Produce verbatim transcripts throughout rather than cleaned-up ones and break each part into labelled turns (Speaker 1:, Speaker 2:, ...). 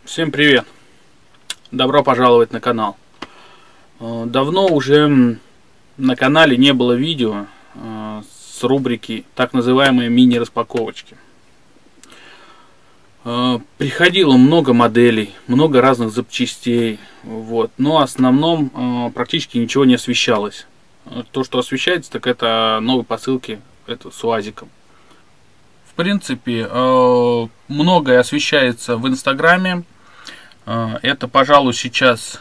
Speaker 1: Всем привет! Добро пожаловать на канал. Давно уже на канале не было видео с рубрики так называемые мини-распаковочки. Приходило много моделей, много разных запчастей, вот, но в основном практически ничего не освещалось. То, что освещается, так это новые посылки, это с УАЗиком. В принципе, многое освещается в Инстаграме. Это, пожалуй, сейчас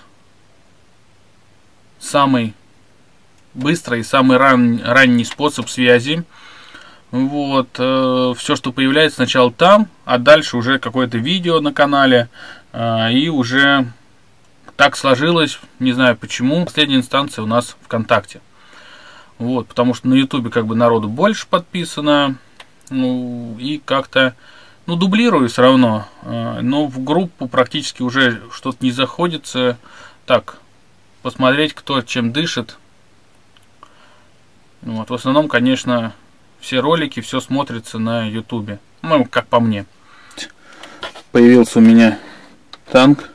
Speaker 1: самый быстрый и самый ран, ранний способ связи. Вот, э, все, что появляется сначала там, а дальше уже какое-то видео на канале. Э, и уже так сложилось, не знаю почему, последняя инстанция у нас ВКонтакте. Вот, потому что на Ютубе как бы народу больше подписано. Ну, и как-то... Ну, дублирую все равно, но в группу практически уже что-то не заходится. Так, посмотреть, кто чем дышит. Вот, в основном, конечно, все ролики, все смотрится на ютубе. Ну, как по мне. Появился у меня танк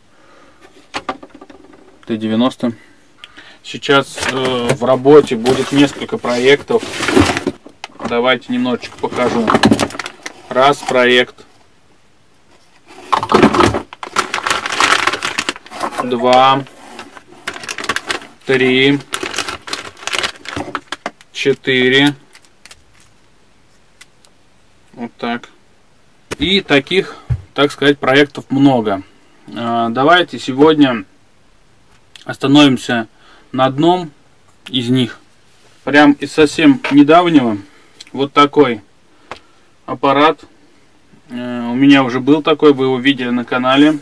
Speaker 1: Т девяносто. Сейчас э, в работе будет несколько проектов. Давайте немножечко покажу. Раз проект, два, три, четыре, вот так. И таких, так сказать, проектов много. Давайте сегодня остановимся на одном из них. Прям из совсем недавнего. Вот такой аппарат. У меня уже был такой, вы его видели на канале.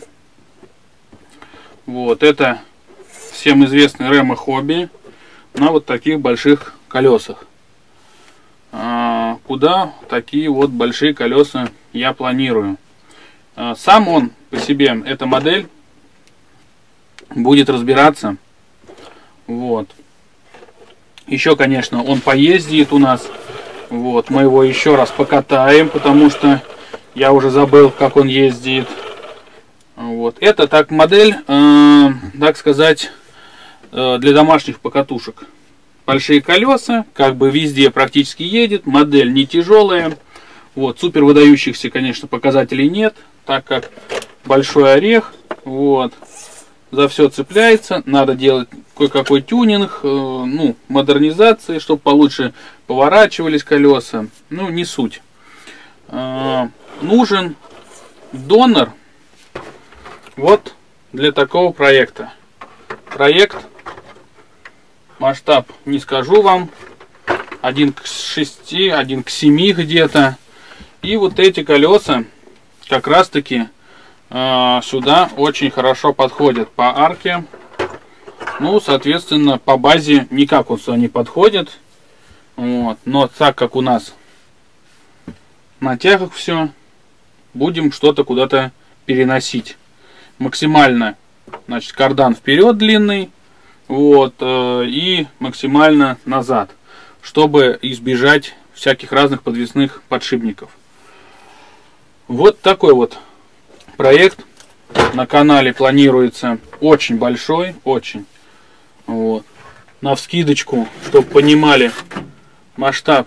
Speaker 1: Вот, это всем известный Remo Hobby на вот таких больших колесах. А, куда такие вот большие колеса я планирую? А, сам он по себе, эта модель, будет разбираться. Вот. Еще, конечно, он поездит у нас. Вот, мы его еще раз покатаем, потому что я уже забыл, как он ездит. Вот, это так модель, э, так сказать, э, для домашних покатушек. Большие колеса, как бы везде практически едет, модель не тяжелая. Вот, супер выдающихся, конечно, показателей нет, так как большой орех. Вот, за все цепляется, надо делать кое-какой тюнинг, э, ну, модернизации, чтобы получше поворачивались колеса. Ну, не суть. Э, нужен донор вот для такого проекта. Проект, масштаб не скажу вам, один к шести, один к семи где-то. И вот эти колеса как раз таки э, сюда очень хорошо подходят по арке. Ну, соответственно, по базе никак он сюда не подходит. Вот. Но так как у нас на тягах все, будем что-то куда-то переносить. Максимально, значит, кардан вперед длинный, вот, э, и максимально назад, чтобы избежать всяких разных подвесных подшипников. Вот такой вот проект на канале планируется, очень большой, очень. Вот. На вскидочку, чтобы понимали масштаб,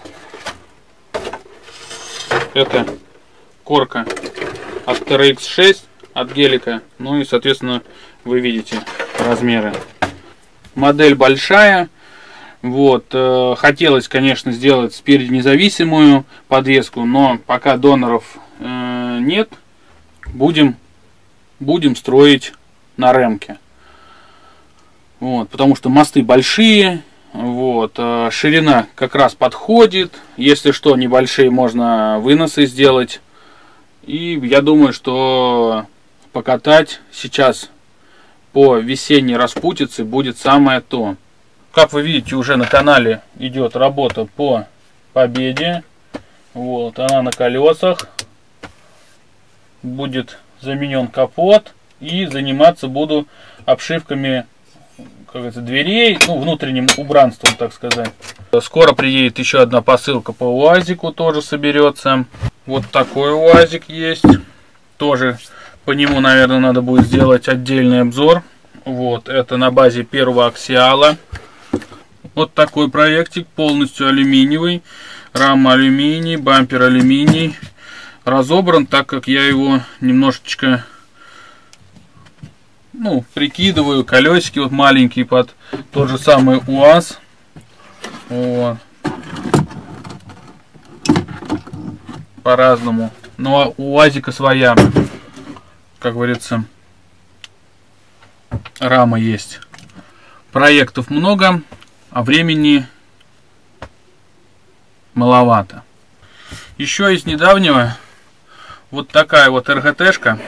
Speaker 1: это корка от Т Р Икс шесть, от гелика. Ну и, соответственно, вы видите размеры. Модель большая. Вот. Э, хотелось, конечно, сделать спереди независимую подвеску, но пока доноров э, нет, будем, будем строить на ремке. Вот, потому что мосты большие, вот, э, ширина как раз подходит. Если что, небольшие можно выносы сделать. И я думаю, что покатать сейчас по весенней распутице будет самое то. Как вы видите, уже на канале идет работа по победе. Вот, она на колесах. Будет заменен капот. И заниматься буду обшивками, как это, дверей, ну, внутренним убранством, так сказать. Скоро приедет еще одна посылка по УАЗику, тоже соберется. Вот такой УАЗик есть. Тоже По нему, наверное, надо будет сделать отдельный обзор. Вот, это на базе первого аксиала. Вот такой проектик, полностью алюминиевый. Рама алюминий, бампер алюминий. Разобран, так как я его немножечко, ну, прикидываю. Колесики вот маленькие под тот же самый УАЗ. Вот. По-разному. Но у УАЗика своя, как говорится, рама есть. Проектов много, а времени маловато. Еще из недавнего вот такая вот эр-гэ-тэшка.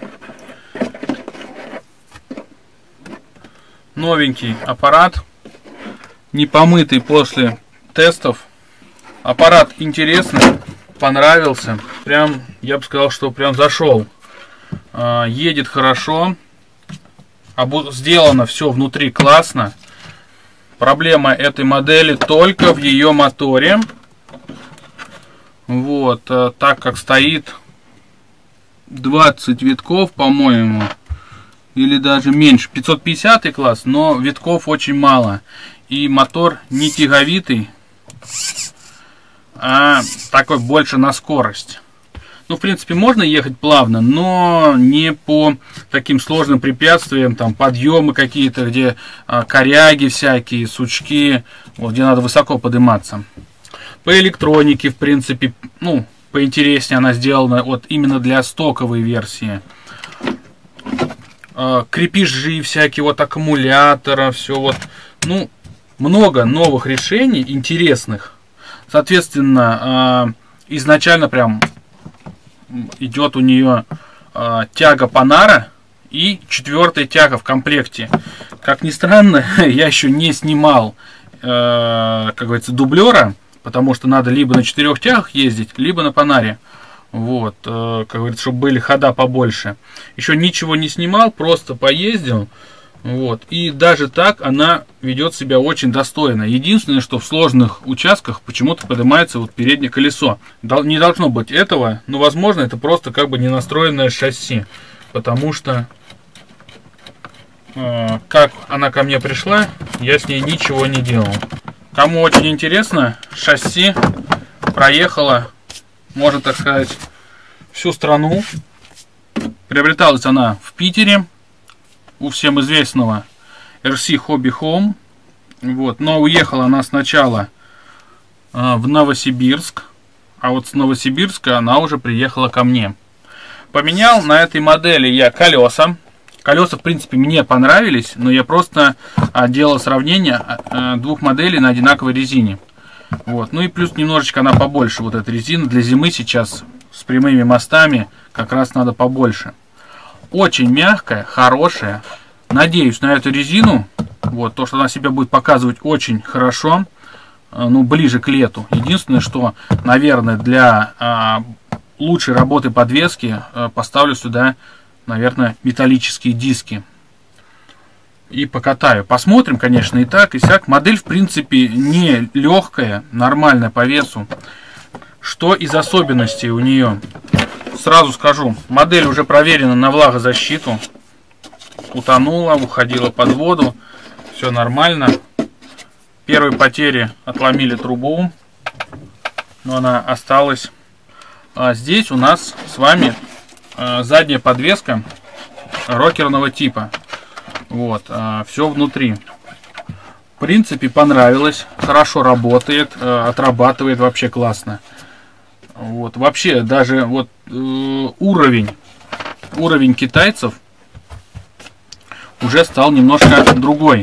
Speaker 1: Новенький аппарат, не помытый после тестов. Аппарат интересный, понравился. Прям, я бы сказал, что прям зашел. А, едет хорошо. Сделано все внутри классно. Проблема этой модели только в ее моторе. Вот, а, так как стоит двадцать витков, по-моему, или даже меньше, пятьсот пятидесятый класс, но витков очень мало. И мотор не тяговитый, а такой больше на скорость. Ну, в принципе, можно ехать плавно, но не по таким сложным препятствиям, там подъемы какие-то, где а, коряги всякие, сучки, вот, где надо высоко подниматься. По электронике, в принципе, ну, поинтереснее она сделана вот именно для стоковой версии. А, крепежи всякие, вот аккумулятора, все вот, ну, много новых решений интересных. Соответственно, а, изначально прям идет у нее э, тяга Panara и четвертая тяга в комплекте. Как ни странно, я еще не снимал, э, как говорится, дублера, потому что надо либо на четырех тягах ездить, либо на Panara. Вот, э, как говорится, чтобы были хода побольше. Еще ничего не снимал, просто поездил. Вот, и даже так она ведет себя очень достойно. Единственное, что в сложных участках почему-то поднимается вот переднее колесо. Не должно быть этого, но возможно это просто как бы не настроенное шасси. Потому что э, как она ко мне пришла, я с ней ничего не делал. Кому очень интересно, шасси проехала, можно так сказать, всю страну. Приобреталась она в Питере у всем известного эр си Hobby Home. Вот. Но уехала она сначала э, в Новосибирск, а вот с Новосибирска она уже приехала ко мне. Поменял на этой модели я колеса. Колеса, в принципе, мне понравились, но я просто э, делал сравнение э, двух моделей на одинаковой резине. Вот. Ну и плюс немножечко она побольше, вот эта резина. Для зимы сейчас с прямыми мостами как раз надо побольше. Очень мягкая, хорошая. Надеюсь на эту резину. Вот, то, что она себя будет показывать очень хорошо. Ну, ближе к лету. Единственное, что, наверное, для а, лучшей работы подвески а, поставлю сюда, наверное, металлические диски. И покатаю. Посмотрим, конечно, и так, и сяк. Модель, в принципе, не легкая, нормальная по весу. Что из особенностей у нее? Сразу скажу, модель уже проверена на влагозащиту. Утонула, уходила под воду. Все нормально. Первые потери отломили трубу, но она осталась. А здесь у нас с вами а, задняя подвеска рокерного типа. Вот, а, все внутри. В принципе, понравилось. Хорошо работает, а, отрабатывает вообще классно. Вот, вообще, даже вот э, уровень, уровень китайцев уже стал немножко другой.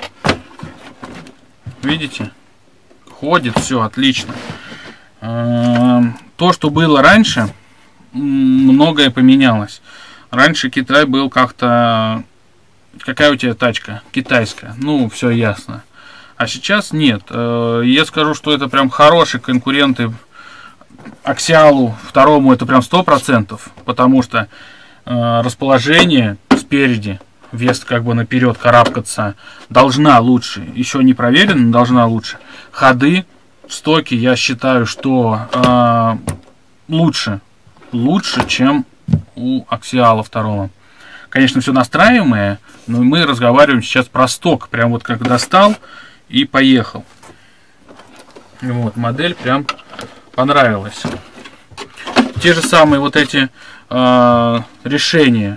Speaker 1: Видите? Ходит все отлично. Э, то, что было раньше, многое поменялось. Раньше Китай был как-то... Какая у тебя тачка? Китайская. Ну, все ясно. А сейчас нет. Э, я скажу, что это прям хорошие конкуренты Аксиалу второму, это прям сто процентов, потому что э, расположение спереди, вес как бы наперед карабкаться, должна лучше, еще не проверено, но должна лучше. Ходы, стоки, я считаю, что э, лучше, лучше, чем у у Аксиала второго. Конечно, все настраиваемое, но мы разговариваем сейчас про сток. Прям вот как достал и поехал. Вот, модель прям понравилась. Те же самые вот эти э, решения.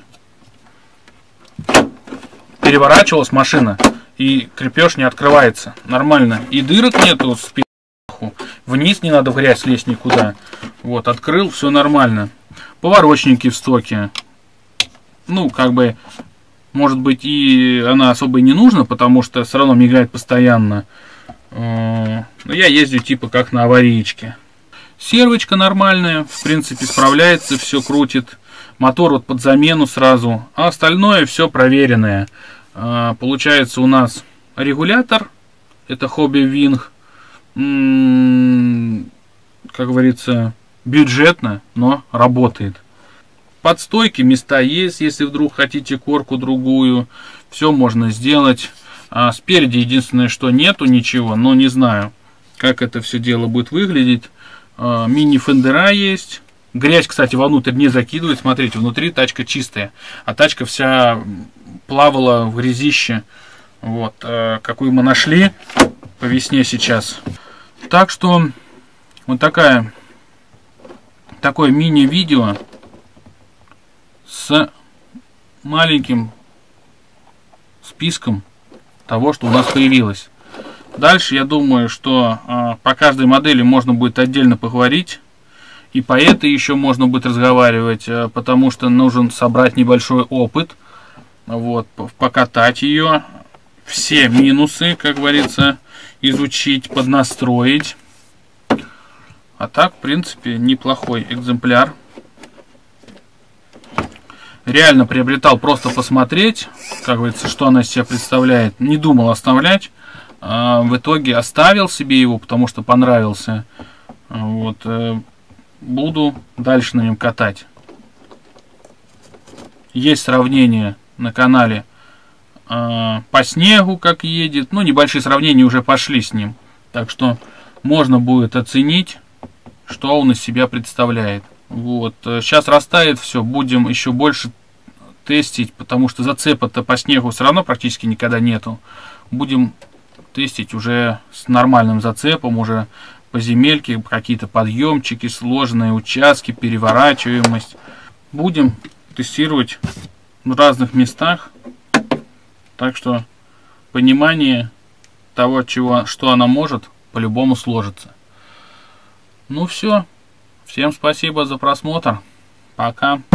Speaker 1: Переворачивалась машина, и крепеж не открывается. Нормально. И дырок нету сверху. Вниз не надо в грязь лезть никуда. Вот, открыл, все нормально. Поворочники в стоке. Ну, как бы, может быть, и она особо и не нужна, потому что все равно мигает постоянно. Но я ездю типа как на аварийке. Сервочка нормальная, в принципе, справляется, все крутит. Мотор вот под замену сразу. А остальное все проверенное. Получается у нас регулятор. Это Hobby Wing. Как говорится, бюджетно, но работает. Подстойки, места есть, если вдруг хотите корку другую. Все можно сделать. А спереди единственное, что нету ничего, но не знаю, как это все дело будет выглядеть. А, мини-фендера есть. Грязь, кстати, вовнутрь не закидывает. Смотрите, внутри тачка чистая. А тачка вся плавала в грязище. Вот, а, какую мы нашли по весне сейчас. Так что вот такая, такое мини-видео с маленьким списком того, что у нас появилось. Дальше, я думаю, что э, по каждой модели можно будет отдельно поговорить. И по этой еще можно будет разговаривать, э, потому что нужен собрать небольшой опыт. Вот, покатать ее. Все минусы, как говорится, изучить, поднастроить. А так, в принципе, неплохой экземпляр. Реально приобретал просто посмотреть, как говорится, что она из себя представляет. Не думал оставлять. А в итоге оставил себе его, потому что понравился. Вот. Буду дальше на нем катать. Есть сравнение на канале по снегу, как едет. Ну, небольшие сравнения уже пошли с ним. Так что можно будет оценить, что он из себя представляет. Вот. Сейчас растает все, будем еще больше тестить, потому что зацепа-то по снегу все равно практически никогда нету. Будем тестить уже с нормальным зацепом, уже по земельке, какие-то подъемчики, сложные участки, переворачиваемость. Будем тестировать в разных местах. Так что понимание того, чего, что она может, по-любому сложится. Ну все. Всем спасибо за просмотр. Пока.